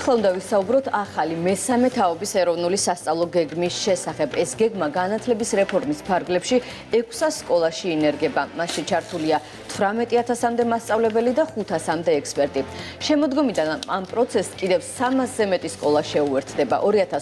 ახლა უნდა ვისაუბროთ ახალი მესამე თაობის ეროვნული სასწავლო გეგმის შესახებ. ეს გეგმა განათლების რეფორმის ფარგლებში 600 სკოლაში ინერგება. მასში ჩართულია 18,000-მდე მასწავლებელი და 500-მდე ექსპერტი. შემოდგომიდან ამ პროცესს კიდევ 300-ზე მეტი სკოლა შეუერთდება.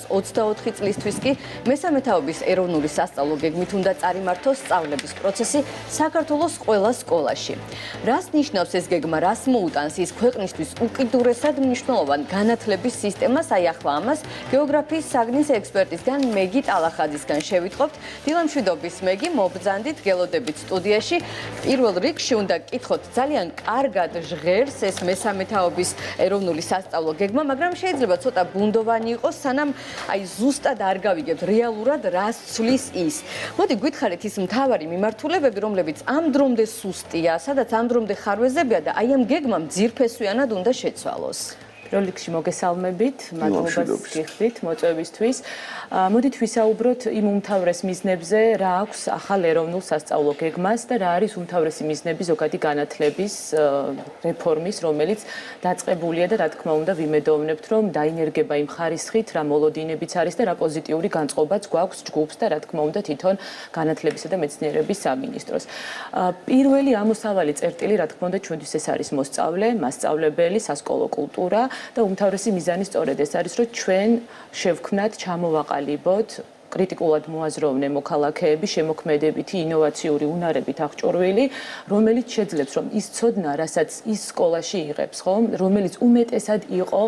2024 წლისთვის კი მესამე თაობის ეროვნული სასწავლო გეგმით უნდა წარიმართოს სწავლების პროცესი საქართველოს ყველა სკოლაში. რას ნიშნავს ეს გეგმა, რას მოუტანს ის ქვეყნისთვის უკიდურესად მნიშვნელოვან განათლების სისტემას, აი ახლა ამას გეოგრაფიის საგნის ექსპერტისგან მეგი ტალახაძისგან შევიტყობთ. დილამშვიდობის მეგი, მობრძანდით, გელოდებით სტუდიაში. პირველ რიგში უნდა გკითხოთ, ძალიან კარგად ჟღერს ეს მესამე თაობის ეროვნული სასწავლო გეგმა, მაგრამ შეიძლება ცოტა ბუნდოვანი იყოს, სანამ აი ზუსტად არ გავიგებთ რეალურად რას ცვლის ის. მოდი გითხარით ის მთავარი მიმართულებები, რომლებიც ამ დრომდე სუსტია, სადაც ამ დრომდე ხარვეზებია და აი ამ გეგმამ ძირფესვიანად უნდა შეცვალოს. როლიქში მოგესალმებით, მადლობას გიხდით მოწვევისთვის. მოდით ვისაუბროთ იმ უმთავრეს მიზნებზე, რა აქვს ახალ ეროვნულ სასწავლო გეგმას და რა არის უმთავრესი მიზნები ზოგადი განათლების რეფორმის, რომელიც დაწყებულია და რა თქმა უნდა ვიმედოვნებთ, რომ დაინერგება იმ ხარისხით, რა მოლოდინებიც არის და რა პოზიტიური განწყობაც გვაქვს ჯგუფს და რა თქმა უნდა თვითონ განათლებისა და მეცნიერების სამინისტროს. პირველი ამოსავალი წერტილი, რა თქმა უნდა, ჩვენთვის ეს არის მოსწავლე, მასწავლებელი, სასკოლო კულტურა. და უმთავრესი მიზანი სწორედ ეს არის, რომ ჩვენ შევქმნათ, ჩამოვაყალიბოთ კრიტიკულად მოაზროვნე მოქალაქეები, შემოქმედებითი, ინოვაციური უნარებით აღჭურვილი, რომელიც შეძლებს, რომ ის ცოდნა, რასაც ის სკოლაში იღებს, ხომ, რომელიც უმეტესად იყო,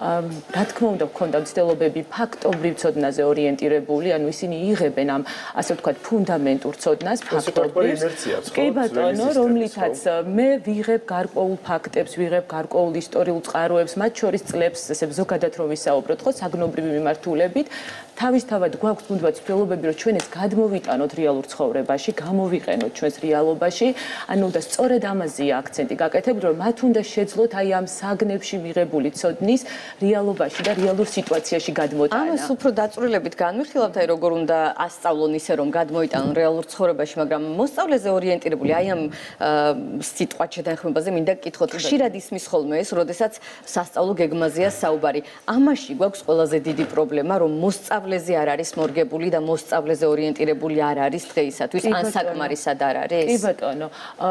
რა თქმა უნდა, გქონდა მცდელობები ფაქტობრივ ცოდნაზე ორიენტირებული, ანუ ისინი იღებენ ამ, ასე ვთქვათ, ფუნდამენტურ ცოდნას, ფაქტობრივ. კი ბატონო, რომლითაც მე ვიღებ გარკვეულ ფაქტებს, ვიღებ გარკვეულ ისტორიულ წყაროებს, მათ შორის წლებს, ესე ზოგადად რომ ვისაუბროთ, ხო, საგნობრივი მიმართულებით, თავისთავად გვაქვს თუნდაც ცდილობები, რომ ჩვენ ეს გადმოვიტანოთ რეალურ ცხოვრებაში, გამოვიყენოთ ჩვენს რეალობაში, ანუ და სწორედ ამაზეა აქცენტი გაკეთებული, რომ მათ უნდა შეძლოთ აი ამ საგნებში მიღებული ცოდნის რეალობაში და რეალურ სიტუაციაში გადმოტანა. ამას უფრო დაწვრილებით განვიხილავთ, აი როგორ უნდა ასწავლონ ისე, რომ გადმოიტანონ რეალურ ცხოვრებაში, მაგრამ მოსწავლეზე ორიენტირებული, აი ამ სიტყვათ შეთანხმებაზე მინდა გკითხოთ. ხშირად ისმის ხოლმე ეს, როდესაც სასწავლო გეგმაზეა საუბარი. ამაში გვაქვს ყველაზე დიდი პრობლემა, რომ მოსწავლეზე არ არის მორგებული და მოსწავლეზე ორიენტირებული არ არის დღეისათვის, ან საკმარისად არ არის? კი ბატონო,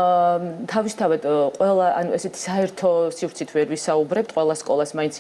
თავისთავად ყველა, ანუ ესეთი საერთო სივრცით ვერ ვისაუბრებთ, ყველა სკოლას მაინც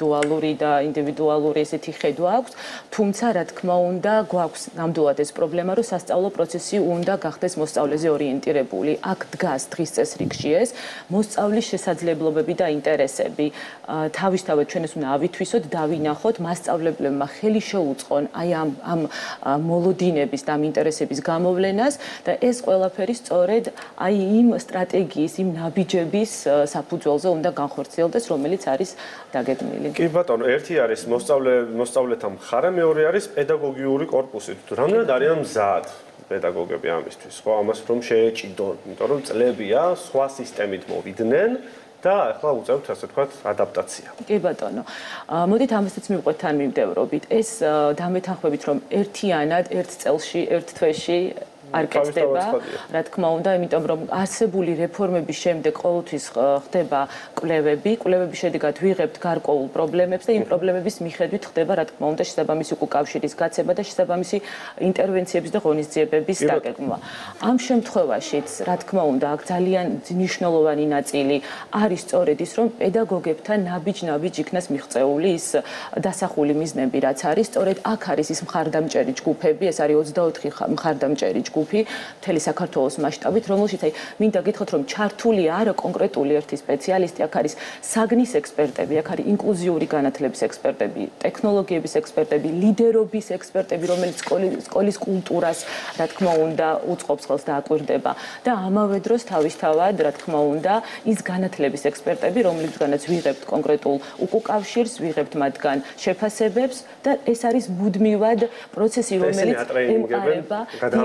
ინდივიდუალური ესეთი ხედვა აქვს, თუმცა რა თქმა უნდა, გვაქვს ნამდვილად ეს პრობლემა, რომ სასწავლო პროცესი უნდა გახდეს მოსწავლეზე ორიენტირებული. აქ დგას დღის წესრიგში ეს მოსწავლის შესაძლებლობები და ინტერესები. თავისთავად ჩვენ ეს უნდა ავითვისოთ, დავინახოთ, მასწავლებლებმა ხელი შეუწყონ აი ამ მოლოდინების და ამ ინტერესების გამოვლენას და ეს ყველაფერი სწორედ აი იმ სტრატეგიის, იმ ნაბიჯების საფუძველზე უნდა განხორციელდეს, რომელიც არის დაგეგმილი. კი ბატონო, ერთი არის მოსწავლეთა მხარე, მეორე არის პედაგოგიური კორპუსი. რამდენად არიან მზად პედაგოგები ამისთვის, ხო, ამას რომ შეეჭიდონ, იმიტომ რომ წლებია სხვა სისტემით მოვიდნენ. და ახლა უწევთ, ასე ვთქვათ, ადაპტაცია. კი ბატონო. მოდით ამასაც მივყვეთ თან მიმდევრობით. ეს დამეთანხმებით, რომ ერთიანად, ერთ წელში, ერთ თვეში არ კეთდება, რა თქმა უნდა, იმიტომ რომ არსებული რეფორმების შემდეგ ყოველთვის ხდება კვლევების შედეგად ვიღებთ გარკვეულ პრობლემებს და იმ პრობლემების მიხედვით ხდება, რა თქმა უნდა, შესაბამისი უკავშირის გაცემა და შესაბამისი ინტერვენციების და ღონისძიებების დაგეგმვა. ამ შემთხვევაშიც, რა თქმა უნდა, აქ ძალიან მნიშვნელოვანი ნაწილი არის სწორედ ის, რომ პედაგოგებთან ნაბიჯ-ნაბიჯ იქნას მიღწეული ის დასახული მიზნები, რაც არის, სწორედ აქ არის ის მხარდამჭერი ჯგუფები, ეს არის 24 მხარდამჭერი ჯგუფი მთელი საქართველოს მასშტაბით, რომელშიც აი მინდა გითხრათ, რომ ჩართული არა კონკრეტული ერთი სპეციალისტი, აქ არის საგნის ექსპერტები, აქ არის ინკლუზიური განათლების ექსპერტები, ტექნოლოგიების ექსპერტები, ლიდერობის ექსპერტები, რომელიც სკოლის კულტურას, რა თქმა უნდა, უწყობს ხელს და აკვირდება და ამავე დროს თავისთავად, რა თქმა უნდა, ის განათლების ექსპერტები, რომლებთანაც ვიღებთ კონკრეტულ უკავშირს, ვიღებთ მათგან შეფასებებს და ეს არის მუდმივად პროცესი, რომელიც ემყარება.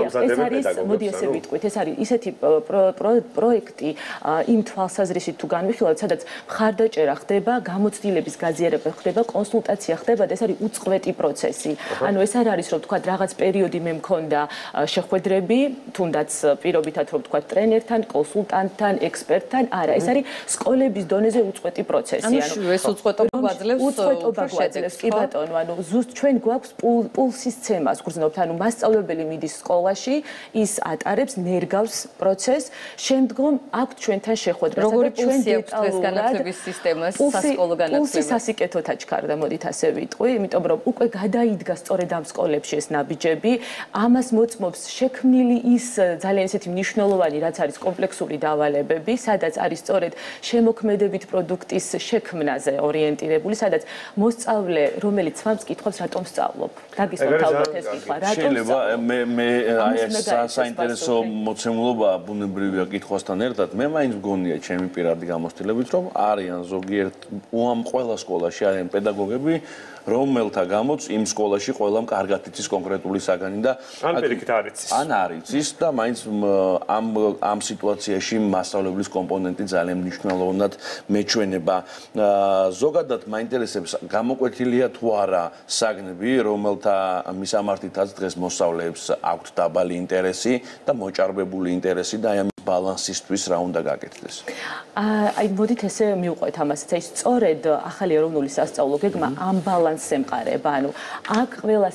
არის, მოდი ესე ვიტყვით, ეს არის ისეთი პროექტი იმ თვალსაზრისით თუ განვიხილავთ, სადაც მხარდაჭერა ხდება, გამოცდილების გაზიარება ხდება, კონსულტაცია ხდება და ეს არის უწყვეტი პროცესი. ანუ ეს არ არის რომ თქვა რაღაც პერიოდი მე მქონდა შეხვედრები, თუნდაც პირობითად რომ თქვა ტრენერთან, კონსულტანტთან, ექსპერტთან, არა, ეს არის სკოლების დონეზე უწყვეტი პროცესი. ანუ ეს უწყვეტობა გვაძლევს, კი ბატონო, ანუ ზუსტ ჩვენ გვაქვს პულსის ცემას გრძნობთ, ანუ მასწავლებელი მიდის სკოლაში, ის ატარებს, ნერგავს პროცესს, შემდგომ აქვთ ჩვენთან შეხვედრა, როგორი პულსი აქვს დღეს განათლების სისტემას, სასკოლო განათლებას? პულსი სასიკეთოდ აჩქარდა, მოდით ასე ვიტყვი, იმიტომ რომ უკვე გადაიდგა სწორედ ამ სკოლებში ეს ნაბიჯები, ამას მოწმობს შექმნილი ის ძალიან ესეთი მნიშვნელოვანი, რაც არის კომპლექსური დავალებები, სადაც არის სწორედ შემოქმედებით პროდუქტის შექმნაზე ორიენტირებული, სადაც მოსწავლე, რომელიც სვამს კითხვებს, რატომ სწავლობ? დაგისვამთ ალბათ ეს კითხვა, რატომ? შეიძლება მე საინტერესო მოცემულობა ბუნებრივია კითხვასთან ერთად. მე მაინც მგონია ჩემი პირადი გამოცდილებით, რომ არიან ზოგიერთ ყველა სკოლაში არიან პედაგოგები, რომელთა გამოც იმ სკოლაში ყველამ კარგად იცის კონკრეტული საგანი და ან პირიქით არ იცის. ან არ იცის და მაინც ამ სიტუაციაში მასწავლებლის კომპონენტი ძალიან მნიშვნელოვნად მეჩვენება. ზოგადად მაინტერესებს გამოკვეთილია თუ არა საგნები, რომელთა მისამართითაც დღეს მოსწავლეებს აქვთ დაბალი ინტერესი და მოჭარბებული ინტერესი და აი ბალანსისთვის რა უნდა გაკეთდეს. აი მოდით ესე მივყვეთ ამასაც. აი სწორედ ახალი ეროვნული სასწავლო გეგმა ამ ბალანსს ემყარება. ანუ აქ ყველა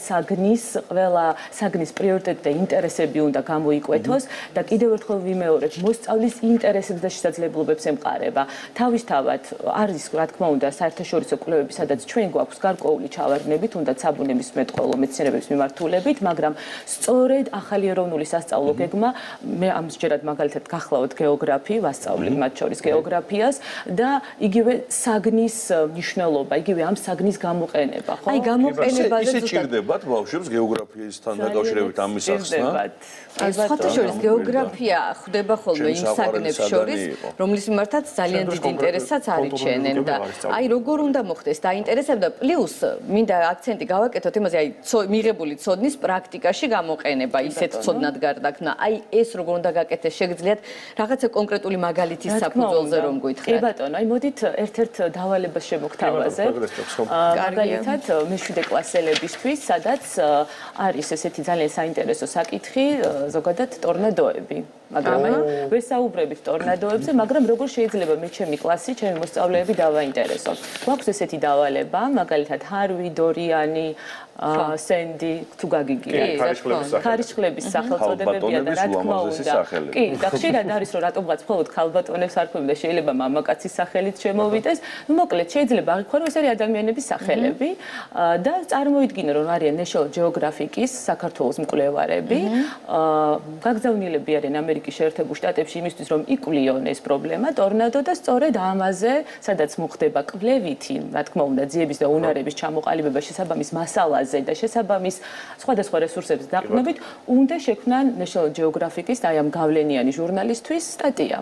საგნის პრიორიტეტი და ინტერესები უნდა გამოიკვეთოს და კიდევ ერთხელ ვიმეორებ, მოსწავლის ინტერესებს და შესაძლებლობებს ემყარება. თავისთავად არის რა თქმა უნდა საერთაშორისო კვლევები, სადაც ჩვენ გვაქვს გარკვეული ჩავარდნები, თუნდაც საბუნებისმეტყველო მეცნიერების მიმართულებით, მაგრამ სწორედ ახალი ეროვნული სასწავლო გეგმა მე ამჯერად მაგალითად გახლავთ გეოგრაფი, ვასწავლებ მათ შორის გეოგრაფიას და იგივე საგნის მნიშვნელობა, იგივე ამ საგნის გამოყენება, ხო? აი გამოყენებაზე ისე ჭირდებათ ბავშვებს გეოგრაფიასთან დაკავშირებით ამის ახსნა? აი სხვათა შორის გეოგრაფია ხდება ხოლმე იმ საგნებს შორის, რომლის მიმართაც ძალიან დიდ ინტერესსაც არიჩენენ და აი როგორ უნდა მოხდეს დაინტერესება და პლუს მინდა აქცენტი გავაკეთოთ იმაზე, აი მიღებული ცოდნის პრაქტიკაში გამოყენება, ისეთ ცოდნად გარდაქმნა. აი ეს როგორ უნდა გაკეთდეს, შეგიძლიათ რაღაცა კონკრეტული მაგალითის საფუძველზე რომ გითხრათ. კი ბატონო, აი მოდით ერთ-ერთ დავალებას შემოგთავაზებ. მაგალითად მე-7 კლასელებისთვის, სადაც არის ესეთი ძალიან საინტერესო საკითხი, ზოგადად ტორნადოები. მაგრამ აი ვესაუბრებით ტორნადოებზე, მაგრამ როგორ შეიძლება მე ჩემი კლასი, ჩემი მოსწავლეები დავაინტერესონ. გვაქვს ესეთი დავალება, მაგალითად ჰარვი, დორიანი, სენდი, თუ გაგიგია. ქარიშხლების სახელწოდებებია და რა თქმა უნდა. კი, და ხშირად არის რომ რატომღაც მხოლოდ ქალბატონებს არქვენ და შეიძლება მამაკაცის სახელით შემოვიდეს. ნუ მოკლედ შეიძლება აღიქვან რომ ეს არის ადამიანების სახელები და წარმოიდგინე რომ არიან National Geographic-ის საქართველოს მკვლევარები. გაგზავნილები არიან ამერიკის შეერთებულ შტატებში იმისთვის რომ იკვლიონ ეს პრობლემა, ტორნადო და სწორედ ამაზე, სადაც მოხდება კვლევითი, რა თქმა უნდა, ძიების და უნარების ჩამოყალიბება შესაბამის მასალაზე და შესაბამის სხვადასხვა რესურსების დაყრდნობით, უნდა შექმნან National Geographic-ის აი ამ გავლენიანი ჟურნალისტვის სტატია.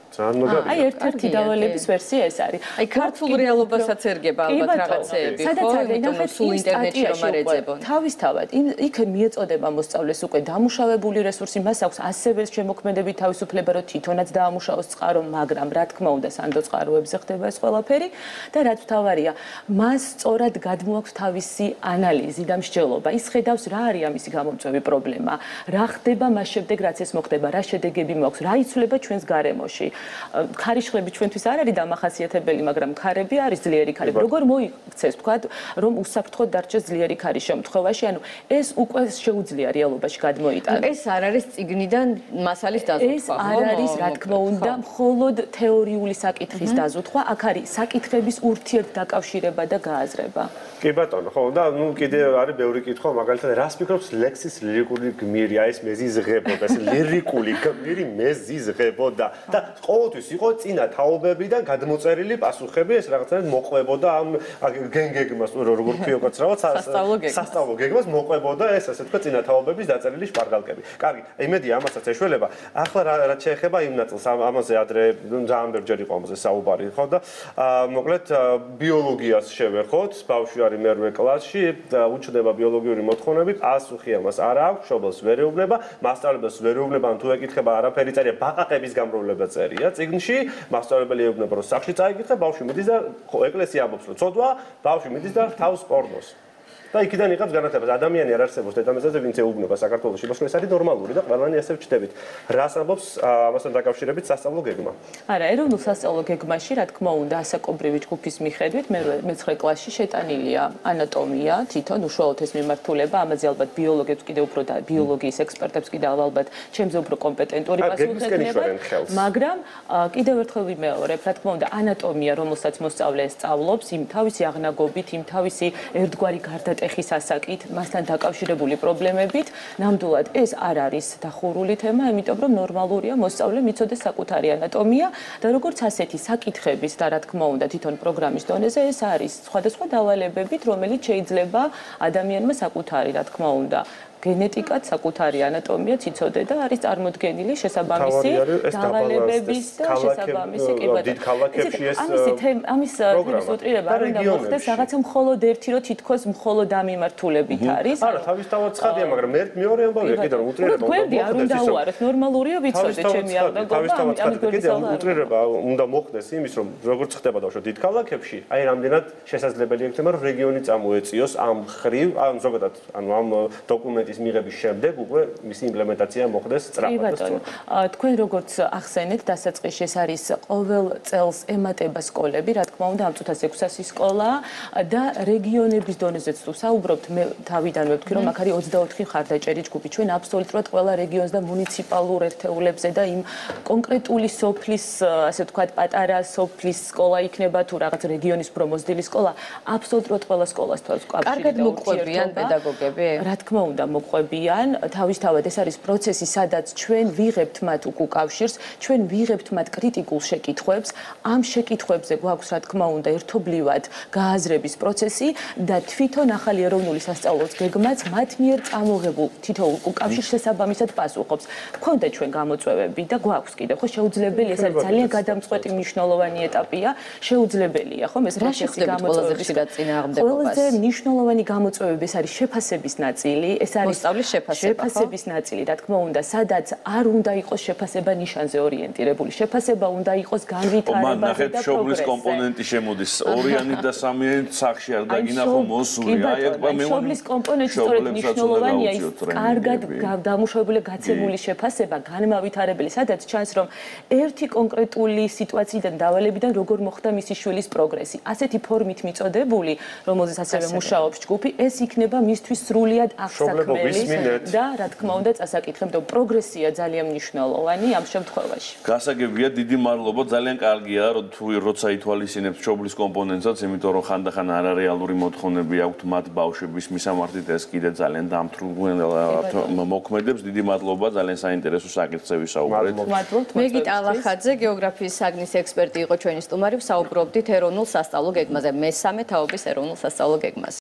აი ერთ-ერთი დავალების ვერსია ეს არის. აი ქართულ რეალობასაც ერგება ალბათ რაღაცეები, ხო? იმიტომ სულ ინტერნეტში რომ არ ეძებონ. თავისთავად, იქ მიეწოდება მოსწავლეს უკვე დამუშავებული რესურსი, მას აქვს ასევე შემოქმედებით თავისუფლება, რომ თვითონაც დაამუშავოს წყარო, მაგრამ რა თქმა უნდა, სანდო წყაროებზე ხდება ეს ყველაფერი და რაც თავარია, მას სწორად გადმოაქვს თავისი ანალიზი და მსჯელობა. ის ხედავს რა არის ამისი გამომწვევი პრობლემა, რა ხდება მას შემდეგ, რაც ეს მოხდება, რა შედეგები მაქვს, რა იცვლება ჩვენს გარემოში. ქარიშხლები ჩვენთვის არ არის დამახასიათებელი, მაგრამ ქარები არის ძლიერი ქარები. როგორ მოიქცეს, თქვა, რომ უსაფრთხოდ დარჩეს ძლიერი ქარის შემთხვევაში, ანუ ეს უკვე შეუძლია რეალობაში გადმოიტანოს. ეს არ არის წიგნიდან მასალის დაზუსტვა, ეს არ არის, რა თქმა უნდა, მხოლოდ თეორიული საკითხის დაზუსტვა, აქ არის საკითხების ურთიერთდაკავშირება და გააზრება. კი ბატონო, ხო, და ნუ კიდე არის ბევრი კითხვა, მაგალითად, რას ფიქრობს ლექსის ლირიკული გმირი, აი ეს მეზიზღებოდა, ეს ლირიკული გმირი მეზიზღებოდა და ყოველთვის იყო წინა თაობებიდან გადმოწერილი პასუხები, ეს რაღაცნაირად მოყვებოდა ამ გეგმას, როგორ ქვია რაღაც სასწავლო გეგმას მოყვებოდა ეს ასე თქვა წინა თაობების დაწერილი შპარგალკები. კარგი, იმედი ამასაც ეშველება. ახლა რაც შეეხება იმ ნაწილს, ამაზე ადრე ძალიან ბევრჯერ იყო ამაზე საუბარი, ხო და მოკლედ ბიოლოგიას შევეხოთ, ბავშვი არის მერვე კლასში, უჩნდება ბიოლოგიური მოთხოვნები, პასუხი ამას არ აქვს, მშობელს ვერ ეუბნება, მასწავლებელს ვერ ეუბნება, თუ ეკითხება არაფერი წერია, ბაყაყების გამრავლება წერია წიგნში, მასწავლებელი ეუბნება, რომ სახლში წაიკითხა, ბავშვი მიდის და ეკლესია ამბობს, რომ ცოდვა, ბავშვი მიდის და თავს პორნოს. და იქიდან იღებს განათლებას. ადამიანი არ არსებობს დედამიწაზე, ვინც ეუბნება საქართველოში, მაგრამ ეს არის ნორმალური და ყველანი ასე ვჩდებით. რას ამბობს ამასთან დაკავშირებით სასწავლო გეგმა? არა, ეროვნულ სასწავლო გეგმაში, რა თქმა უნდა, ასაკობრივი ჯგუფის მიხედვით, მე-9 კლასში შეტანილია ანატომია, თვითონ უშუალოდ ეს მიმართულება, ამაზე ალბათ ბიოლოგებს კიდევ უფრო და ბიოლოგიის ექსპერტებს კიდევ ალბათ ჩემზე უფრო კომპეტენტური პასუხი ექნებათ, მაგრამ კიდევ ერთხელ ვიმეორებ, რა თქმა უნდა, ანატომია, რომელსაც მოსწავლე სწავლობს, იმ თავისი აღნაგობით, იმ თავისი ერთგვარი გარდატეხის ასაკით, მასთან დაკავშირებული პრობლემებით, ნამდვილად ეს არ არის დახურული თემა, იმიტომ რომ ნორმალურია მოსწავლე მიცოდეს საკუთარი ანატომია და როგორც ასეთი საკითხების და რა თქმა უნდა თვითონ პროგრამის დონეზე ეს არის სხვადასხვა დავალებებით, რომელიც შეიძლება ადამიანმა საკუთარი, რა თქმა უნდა, გენეტიკად საკუთარი ანატომია ციცოდე და არის წარმოდგენილი შესაბამისი დავალებების და შესაბამისი დიდ ქალაქებში ეს ამის თემის უტრირება არ უნდა მოხდეს რაღაცა მხოლოდ ერთი რომ თითქოს მხოლოდ ამ მიმართულებით არის. არა, თავისთავად ცხადია, მაგრამ მეორე ამბავია კიდე რომ უტრირება უნდა მოხდეს. არ უნდა უაროთ, ნორმალურია ვიცოდე ჩემი აღდგომა, ამის უტრირება უნდა მოხდეს იმის რომ როგორც ხდება და დიდ ქალაქებში, აი რამდენად შესაძლებელი იქნება რომ რეგიონი წამოეწიოს ამ ხრივ, ან ზოგადად ანუ ამ დოკუმენტის მიღების შემდეგ უკვე მისი იმპლემენტაცია მოხდეს სწრაფად. თქვენ როგორც ახსენეთ, დასაწყისში ეს არის ყოველ წელს ემატება სკოლები, რა თქმა უნდა, ამ წუთას 600 სკოლა და რეგიონების დონეზეც თუ საუბრობთ, მე თავიდან ვთქვი, რომ აქ არის 24 მხარდაჭერი ჯგუფი. ჩვენ აბსოლუტურად ყველა რეგიონს და მუნიციპალურ ერთეულებზე და იმ კონკრეტული სოფლის, ასე ვთქვათ, პატარა სოფლის სკოლა იქნება თუ რაღაც რეგიონის პრომოსდილი სკოლა, აბსოლუტურად ყველა სკოლას თავს კავშირი. კარგად მოყვებიან პედაგოგები? რა თქმა უნდა, მოყვებიან. თავისთავად ეს არის პროცესი, სადაც ჩვენ ვიღებთ მათ უკავშირს, ჩვენ ვიღებთ მათ კრიტიკულ შეკითხვებს. ამ შეკითხვებზე გვაქვს, რა თქმა უნდა, ერთობლივად გააზრების პროცესი და თვითონ ახალი ეროვნული სასწავლოს გეგმაც მათ მიერ წამოღებულ თითოეულ უკავშირს შესაბამისად პასუხობს. გვქონდა ჩვენ გამოწვევები და გვაქვს კიდევ, ხო, შეუძლებელი, ეს არის ძალიან გადამწყვეტი მნიშვნელოვანი ეტაპია, შეუძლებელია, ხო, ეს პროცესი გამოწვევების ყველაზე მნიშვნელოვანი გამოწვევები ეს არის შეფასების ნაწილი, ეს არის მოსწავლის შეფასების ნაწილი, რა თქმა უნდა, სადაც არ უნდა იყოს შეფასება ნიშანზე ორიენტირებული. შეფასება უნდა იყოს განვითარებაზე და პროგრესზე. მშობლის კომპონენტი შემოდის. ორიანი და სამიანი სახში არ დაგინახო მოსული. აი აქ მე მშობლის კომპონენტი სწორედ მნიშვნელოვანია ის კარგად დამუშავებული გაცემული შეფასება, განმავითარებელი, სადაც ჩანს, რომ ერთი კონკრეტული სიტუაციიდან დავალებიდან როგორ მოხდა მისი შვილის პროგრესი. ასეთი ფორმით მიწოდებული, რომელზეც ასევე მუშაობს ჯგუფი, ეს იქნება მისთვის სრულიად აღსაქმელი და რა თქმა უნდა წასაკითხებდა პროგრესია ძალიან მნიშვნელოვანი ამ შემთხვევაში. გასაგებია, დიდი მადლობა, ძალიან კარგია, რომ თუ როცა ითვალისწინებთ მშობლის კომპონენტსაც, იმიტომ რომ ხანდახან არარეალური მოთხოვნები აქვთ მათ ბავშვების მისამართით, ეს კიდე ძალიან მოქმედებს. დიდი მადლობა, ძალიან საინტერესო საკითხზე ვისაუბრეთ. მეგიტ ალახაძე, გეოგრაფიის საგნის ექსპერტი იყო ჩვენი სტუმარი, ვსაუბრობდით ეროვნულ სასწავლო გეგმაზე, მესამე თაობის ეროვნულ სასწავლო გეგმაზე.